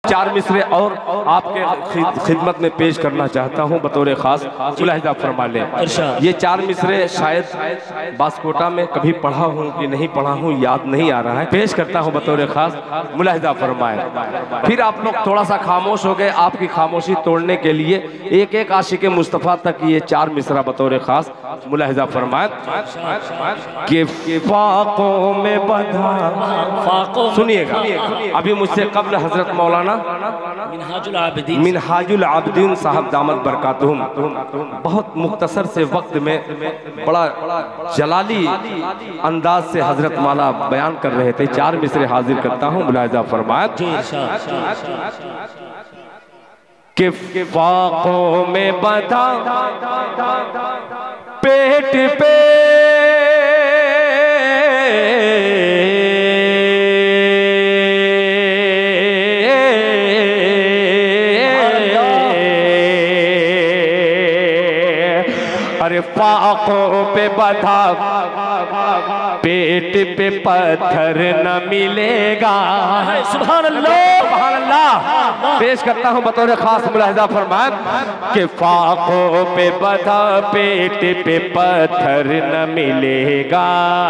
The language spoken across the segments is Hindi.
चार मिसरे और आपके खिदमत में पेश करना चाहता हूँ बतौर खास, मुलाहिजा फरमा लें। ये चार मिसरे शायद बासकोटा में कभी पढ़ा हूँ कि नहीं पढ़ा हूँ, याद नहीं आ रहा है, पेश करता हूँ बतौर खास, मुलाहिजा फरमाए। फिर आप लोग थोड़ा सा खामोश हो गए, आपकी खामोशी तोड़ने के लिए एक एक आशिक़े मुस्तफ़ा तक ये चार मिसरा बतौर खास, मुलाहिजा फरमाए कि फाकों में बंधा, सुनिएगा, अभी मुझसे कब्ल हजरत मौलाना मिनहाजुल आबिदीन साहब दामत बरकातुहुम बहुत मुख्तसर से वक्त में बड़ा जलाली अंदाज से हजरत मौला बयान कर रहे थे। चार मिसरे हाजिर करता हूँ, मुलाहिजा फरमाए कि फाकों में बंधा पेट पे फाकों पे बंधा पेट पे पत्थर न मिलेगा। सुभान अल्लाह, सुभान अल्लाह। पेश करता हूँ बतौर खास, मुलाहिजा फरमाए कि फाकों पे बंधा पेट पे पत्थर न मिलेगा,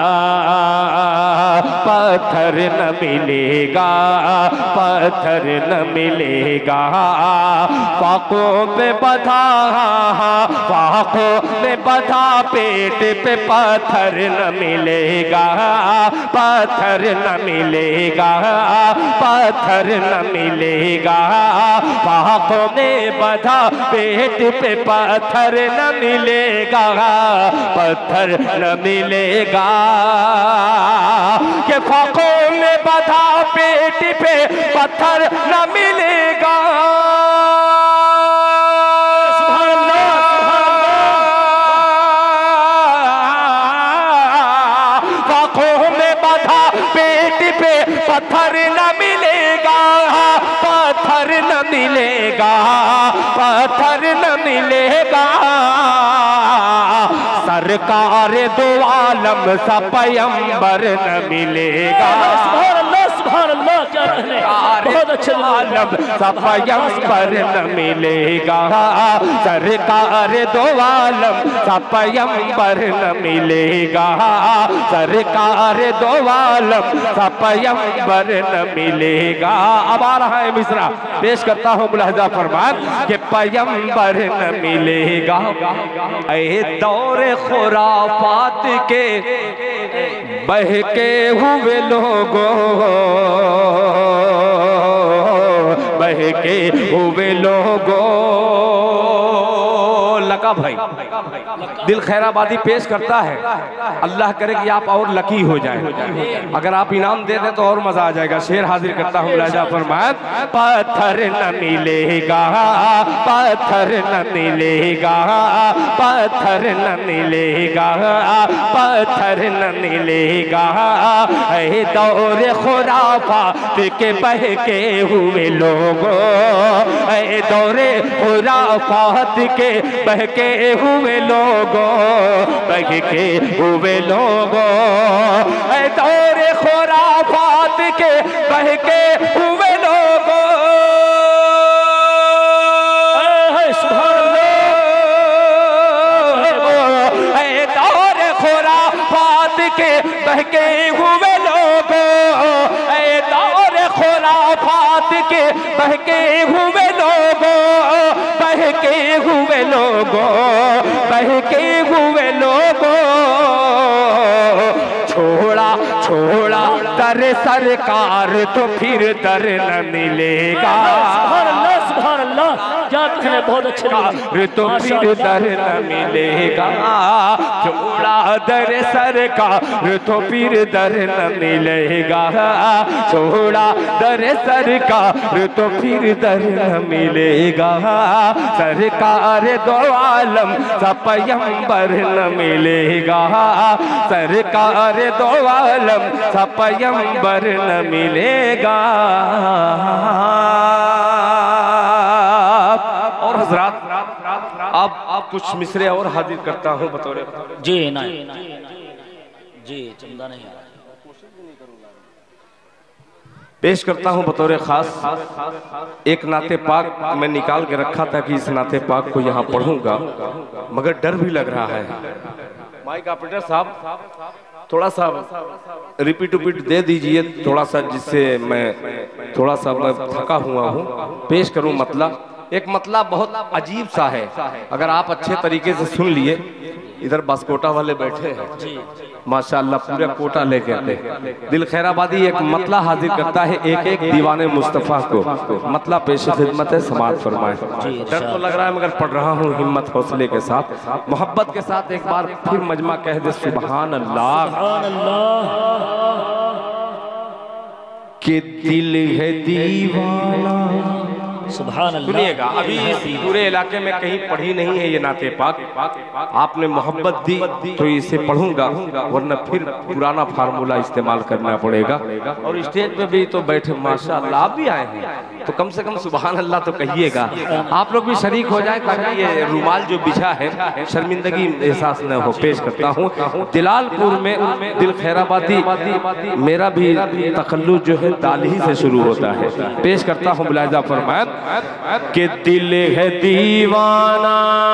पत्थर न मिलेगा, पत्थर न मिलेगा। फाकों पे बंधा, फाकों में बंधा पेट पे पत्थर न मिलेगा, पत्थर न मिलेगा, पत्थर न मिलेगा। फाकों में बंधा पेट पे पत्थर न मिलेगा, पत्थर न मिलेगा। कि फाकों में बंधा पेट पे पत्थर न मिलेगा। पत्थर न मिलेगा, पत्थर न मिलेगा, पत्थर न मिलेगा। सरकार दो आलम सा पैगंबर न मिलेगा। सुभान अल्लाह, सुभान अल्लाह, क्या रहने, बहुत अच्छे आलम सा पैगंबर न मिलेगा। सरकार दो आलम सा पैगंबर न मिलेगा, सरकार दो आलम सा पैगंबर न मिलेगा। अब आ रहा है मिसरा, पेश करता हूँ, मुलाहिजा फरमाए कि पैगंबर न मिलेगा। ऐ दौरे खुराफात के बहके हुए लोगों, बहके हुए लोगों। लका भाई दिल खैराबादी पेश करता है, अल्लाह करे कि आप और लकी हो जाए, अगर आप इनाम दे दें तो और मजा आ जाएगा। शेर हाजिर करता हूँ, मुलाहिजा फरमाए पत्थर न मिलेगा, पत्थर न मिलेगा, पत्थर न मिलेगा, पत्थर न मिलेगा। ऐ दौरे खुराफात के बहके हुए लोगों, ऐ दौरे खुराफात के बहके हुए लोगों, बहके हुए लोगों। ऐ दौरे खुराफात के बहके हुए लोगों। सुभान अल्लाह। ऐ दौरे खुराफात के बहके हुए लोगों, ऐ दौरे खुराफात के बहके हुए लोगों, बहके हुए लोगों, बहके हुए लोगों। छोड़ा छोड़ा दर सरकार तो फिर दर न मिलेगा। सुभान अल्लाह, सुभान अल्लाह, क्या कहने, बहुत अच्छे तो फिर दर न मिलेगा। छोड़ा दर सरकार तो फिर दर न मिलेगा, छोड़ा दर सरकार तो फिर दर न मिलेगा। सरकार दो आलम सा पैगंबर न मिलेगा, सरकार दो आलम सा पैगंबर न मिलेगा। और हजरात अब कुछ मिसरे और हाजिर करता हूँ बतौर जी ना जी, चंदा नहीं आ रहा। पेश करता हूँ बतौर खास एक नाते पाक मैं निकाल के रखा था कि इस नाते पाक को यहाँ पढ़ूंगा, मगर डर भी लग रहा है। माइक ऑपरेटर साहब थोड़ा सा रिपीट दे दीजिए थोड़ा सा, जिससे मैं थोड़ा सा मैं थका हुआ हूँ। पेश करूँ मतलब एक मतलब बहुत अजीब सा है, अगर आप अच्छे तरीके से सुन लिए। इधर बासकोटा वाले बैठे हैं माशाअल्लाह, पूरा कोटा लेके आते। दिल खैराबादी एक मतला हाजिर करता है एक एक दीवाने मुस्तफ़ा को। मतला पेश खिदमत है, समाअत फरमाए। डर तो लग रहा है मगर पढ़ रहा हूँ हिम्मत हौसले के साथ, मोहब्बत के साथ। एक बार फिर मजमा कह दे सुभान अल्लाह। के दिल है दीवाना, सुभान अल्लाह। सुनिएगा, अभी पूरे इलाके में कहीं पढ़ी नहीं है ये नाते पाक। आपने मोहब्बत दी तो इसे पढ़ूंगा, वरना फिर पुराना फार्मूला इस्तेमाल करना पड़ेगा। और स्टेज पे भी तो बैठे माशाअल्लाह, आप भी आए हैं तो कम से कम सुभान अल्लाह तो कहिएगा। आप लोग भी शरीक हो जाए ताकि ये रुमाल जो बिछा है शर्मिंदगी एहसास न हो। पेश करता हूँ दिलालपुर में दिल खैराबादी, मेरा भी तखल्लुस जो है दाली से शुरू होता है। पेश करता हूँ मुलाहिजा फरमाएं कि दिल है दीवाना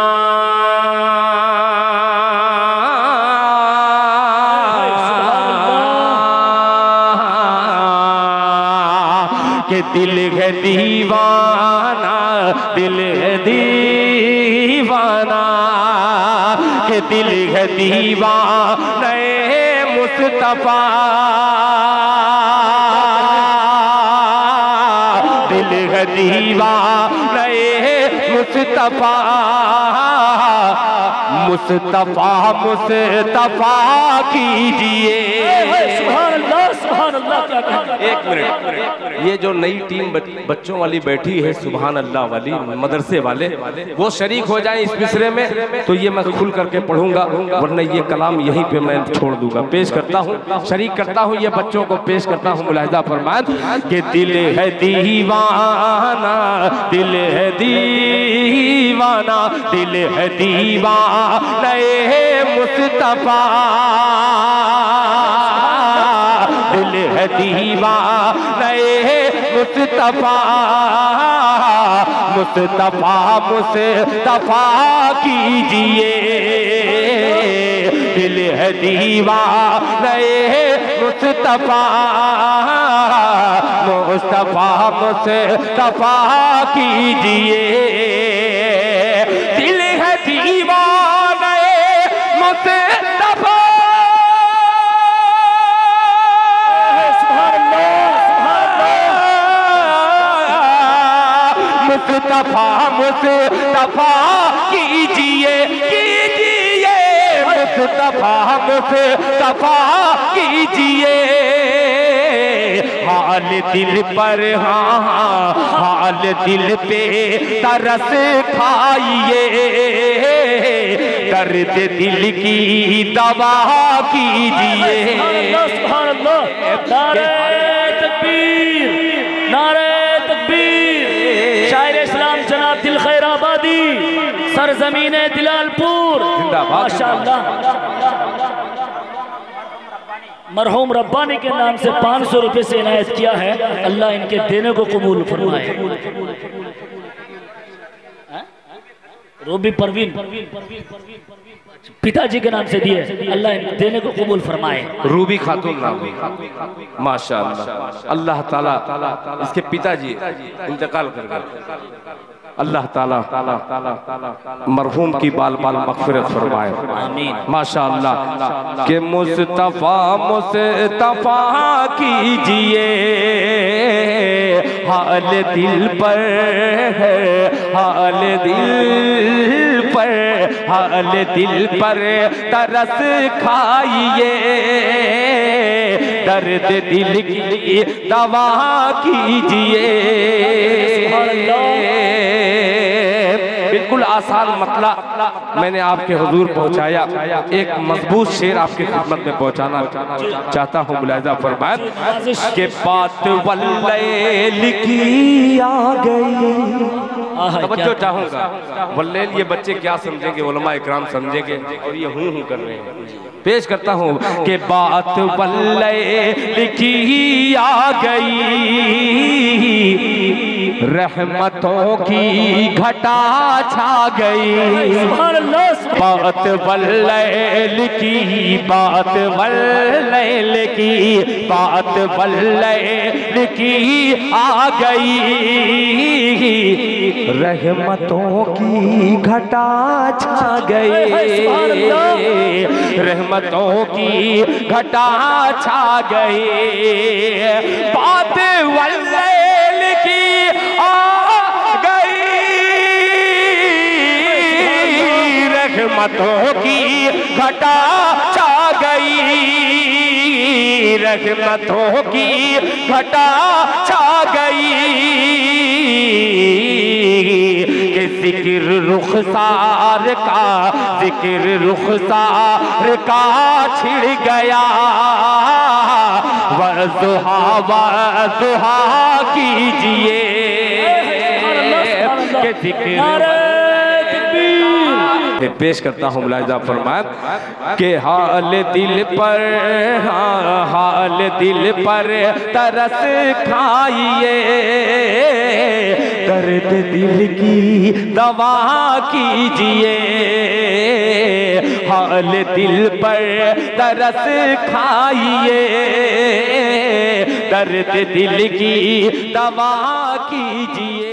के दिल है दीवाना, दिल है दीवाना के दिल है दीवाना मुस्तफा, दिल है दीवाना मुस्तफा, मुस्तफा मुस्तफा कीजिए। सुभान अल्लाह, सुभान अल्लाह। क्या कहना। एक मिनट, ये जो नई टीम बच्चों वाली बैठी है सुभान अल्लाह वाली मदरसे वाले, वो शरीक हो जाए इस मिसरे में तो ये मैं खुल करके पढ़ूंगा, वरना ये कलाम यहीं पे मैं छोड़ दूंगा। पेश करता हूँ, शरीक करता हूँ ये बच्चों को, पेश करता हूँ मुलाहिजा फरमाएं कि दिल है दीवाना, दिल है दीवाना, दिल है दीवाना मुस्तफा, दिल है दीवाना मुस्तफा, मुस्तफा मुस्तफा कीजिए। दिल है दीवाना मुस्तफा, मुस्तफा मुस्तफा कीजिए। दिल है दीवाना मुस्तफा, मुस्तफा मुस्तफा कीजिए, कीजिए मुस्तफा मुस्तफा कीजिए। हाल दिल पर, हाँ हाल दिल पे तरस खाइए, दर्द दिल की दवा कीजिए। सुभान अल्लाह। नारे तकबीर, नारे तकबीर। शायर इस्लाम जनाब दिल खैराबादी, सरजमीन दिलालपुर, माशाअल्लाह। मरहूम रब्बानी के नाम से 500 रुपए से इनायत किया है, अल्लाह इनके देने को कबूल फरमाए। रूबी परवीन पिताजी के नाम से दिए, अल्लाह देने को कबूल फरमाए। रूबी खातून नाम माशाअल्लाह, अल्लाह ताला इसके पिताजी इंतकाल कर गए, अल्लाह ताला मरहूम की बाल बाल मग़फ़िरत फरमाए, आमीन माशाअल्लाह। के मुस्तफ़ा मुस्तफ़ा कीजिए, हाल दिल पर है, हाल दिल पर, हाल दिल पर तरस खाइए, दर्द दिल की दवा कीजिए। बिल्कुल आसान मतला मैंने आपके हुजूर पहुंचाया, एक मजबूत शेर आपकी खिदमत में पहुंचाना चाहता हूँ। मुलाहिजा फरमाएं के बात वल्लैल की आ गई, तवज्जो चाहूंगा। वल्लैल ये बच्चे क्या समझेंगे, उलमा इकराम समझेंगे, और ये हूँ कर रहे हैं। पेश करता हूँ कि बात वल्लैल की आ गई, रहमतों की घटा छा गई। बात वल्लैल की, बात वल्लैल की, बात वल्लैल की आ गई, रहमतों की घटा छा गई, रहमतों की घटा छा गई। बात वल्लैल की आ गई, रहमतों की घटा छा गई, रहमतों की घटा छा गई। कि जिक्र रुखसार का, जिक्र रुखसार का छिड़ गया, वज़ुहा वज़ुहा कीजिए कि जिक्र। पेश करता हूँ मुलाहिज़ा फरमाए कि हाल दिल पर, हाँ हाल दिल पर तरस खाइए, दर्द दिल की दवा कीजिए, हाल दिल पर तरस खाइए, दर्द दिल की दवा कीजिए।